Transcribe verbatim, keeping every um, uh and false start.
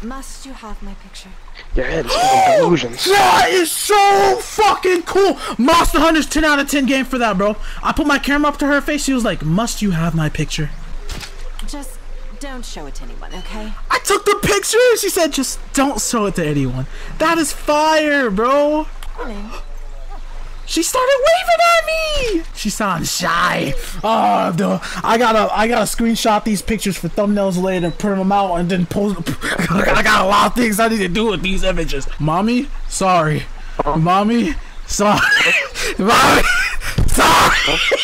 Must you have my picture? Your head is full of delusions. That is so fucking cool. Monster Hunter's ten out of ten game for that, bro. I put my camera up to her face. She was like, "Must you have my picture?" Just don't show it to anyone, okay? I took the picture. She said, "Just don't show it to anyone." That is fire, bro. Hello. She started waving at me. She sounds shy. Oh, dude. I gotta, I gotta screenshot these pictures for thumbnails later and print them out and then post. I got a lot of things I need to do with these images. Mommy, sorry. Mommy, sorry. Mommy, sorry.